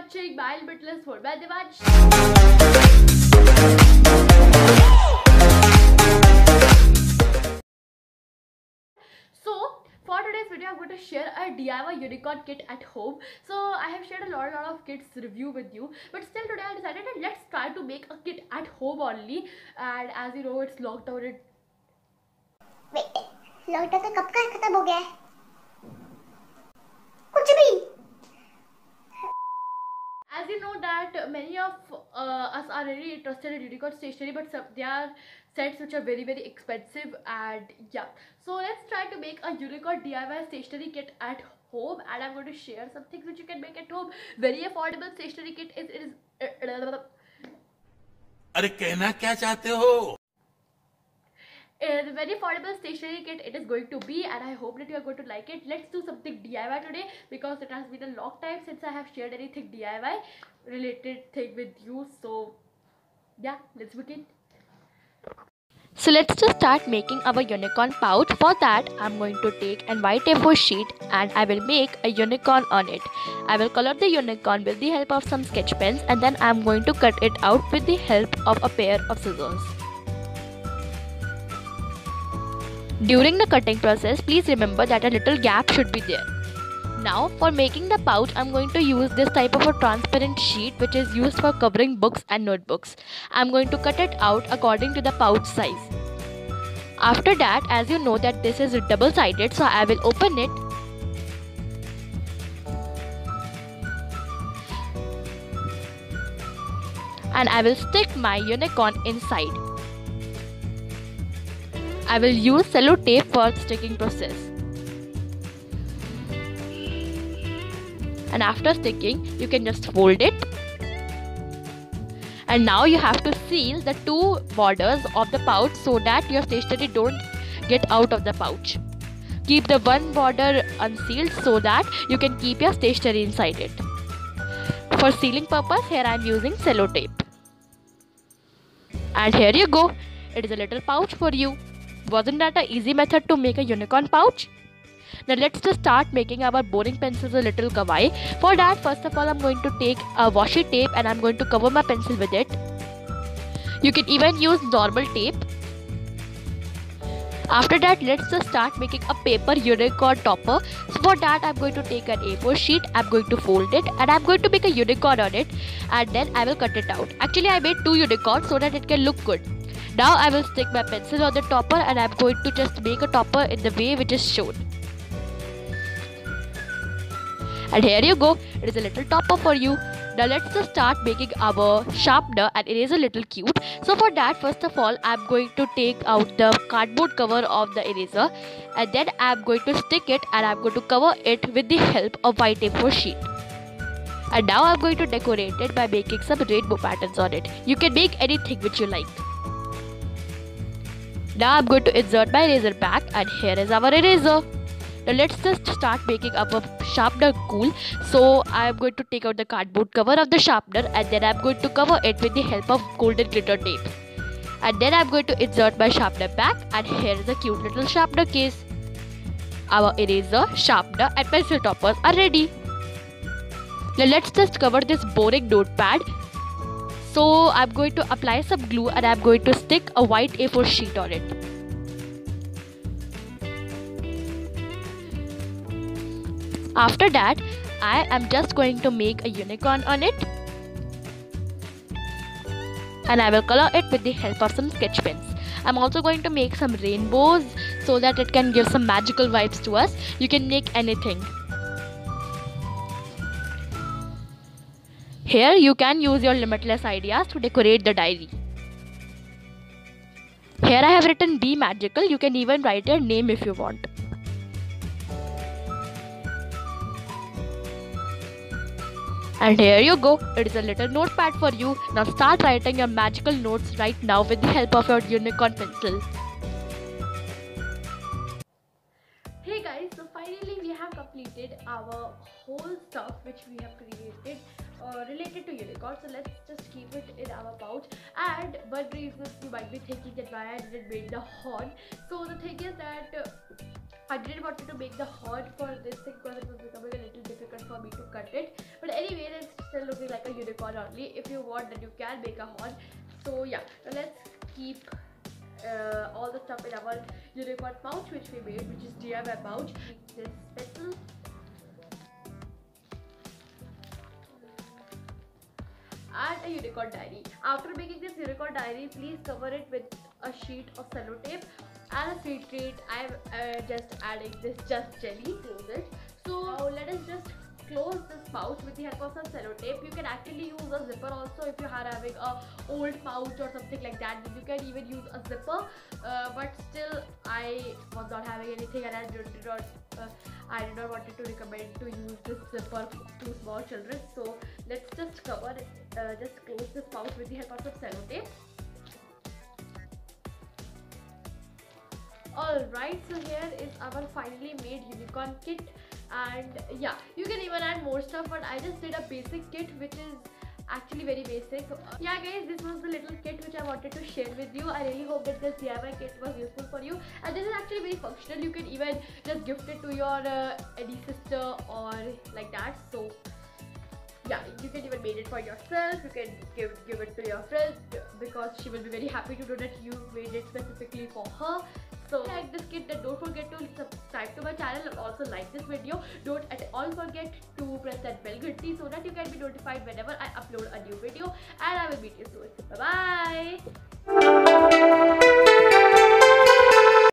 watching my limitless world. मैं Devansh. So for today's video, I'm going to share a DIY unicorn kit at home. So I have shared a lot of kits review with you, but still today I decided that let's try to make a kit at home only. And as you know, it's lockdown. Wait, lockdown कब का खत्म हो गया है? कुछ भी. As you know that many of us are really interested in unicorn stationery, but they are sets which are very expensive. And yeah, so let's try to make a unicorn DIY stationery kit at home, and I'm going to share some things which you can make at home. Very affordable stationery kit is अरे कहना क्या चाहते हो? The very affordable stationery kit it is going to be, and I hope that you are going to like it. Let's do something DIY today because it has been a long time since I have shared anything DIY related thing with you. So yeah, let's begin. So let's just start making our unicorn pouch. For that, I'm going to take a white A4 sheet and I will make a unicorn on it. I will color the unicorn with the help of some sketch pens, and then I'm going to cut it out with the help of a pair of scissors. During the cutting process, please remember that a little gap should be there. Now for making the pouch, I'm going to use this type of a transparent sheet which is used for covering books and notebooks. I'm going to cut it out according to the pouch size. After that, as you know that this is double-sided, so I will open it. And I will stick my unicorn inside. I will use cello tape for sticking process. And after sticking, you can just fold it. And now you have to seal the two borders of the pouch so that your stationery don't get out of the pouch. Keep the one border unsealed so that you can keep your stationery inside it. For sealing purpose, here I am using cello tape. And here you go. It is a little pouch for you. Wasn't that an easy method to make a unicorn pouch? Now let's just start making our boring pencils a little kawaii. For that, first of all, I'm going to take a washi tape and I'm going to cover my pencil with it. You can even use normal tape. After that, let's just start making a paper unicorn topper. So for that, I'm going to take an A4 sheet, I'm going to fold it, and I'm going to make a unicorn on it, and then I will cut it out. Actually, I made two unicorns so that it can look good. Now I will stick my pencil on the topper and I'm going to just make a topper in the way which is shown. And here you go, it is a little topper for you. Now let's just start making our sharpener, and it is a little cute. So for that, first of all, I'm going to take out the cardboard cover of the eraser, and then I'm going to stick it and I'm going to cover it with the help of white A4 sheet. And now I'm going to decorate it by making some rainbow patterns on it. You can make anything which you like. Now I'm going to insert my eraser back, and here is our eraser. Now let's just start making our sharpener cool. So I'm going to take out the cardboard cover of the sharpener, and then I'm going to cover it with the help of golden glitter tape. And then I'm going to insert my sharpener back, and here is a cute little sharpener case. Our eraser, sharpener and pencil toppers are ready. Now let's just cover this boring notepad. So I'm going to apply some glue and I'm going to stick a white A4 sheet on it. After that, I am just going to make a unicorn on it. And I will color it with the help of some sketch pens. I'm also going to make some rainbows so that it can give some magical vibes to us. You can make anything. Here you can use your limitless ideas to decorate the diary. Here I have written Be Magical. You can even write your name if you want. And here you go. It is a little notepad for you. Now start writing your magical notes right now with the help of your unicorn pencil. Hey guys, so finally we have completed our whole stuff which we have created related to unicorn. So let's just keep it in our pouch. And one reason you might be thinking that why I didn't make the horn. So the thing is that I didn't want to make the horn for this thing because it was becoming a little difficult for me to cut it. But but anyway, it's still looking like a unicorn only. If you want, then you can make a horn. So yeah, now let's keep all the stuff in our unicorn pouch which we made, which is DIY pouch. This pencil and a unicorn diary. After making this unicorn diary, please cover it with a sheet of sellotape and a sweet treat. I'm just adding this just jelly. Close it. So now let us just close this pouch with the help of some sellotape. You can actually use a zipper also if you are having a old pouch or something like that. You can even use a zipper, but still I was not having anything, and I did not wanted to recommend to use this zipper to small children. So let's just cover it, just close this pouch with the help of some sellotape. Alright, so here is our finally made unicorn kit, and yeah, you can even add more stuff, but I just did a basic kit which is actually very basic. Yeah guys, this was the little kit which I wanted to share with you. I really hope that this DIY kit was useful for you, and this is actually very functional. You can even just gift it to your any sister or like that. So yeah, you can even made it for yourself. You can give it to your friend because she will be very happy to know that you made it specifically for her. So if you like this kit, then don't forget to subscribe to my channel and also like this video. Don't at all forget to press that bell ghunti so that you can be notified whenever I upload a new video, and I will meet you soon. Bye bye.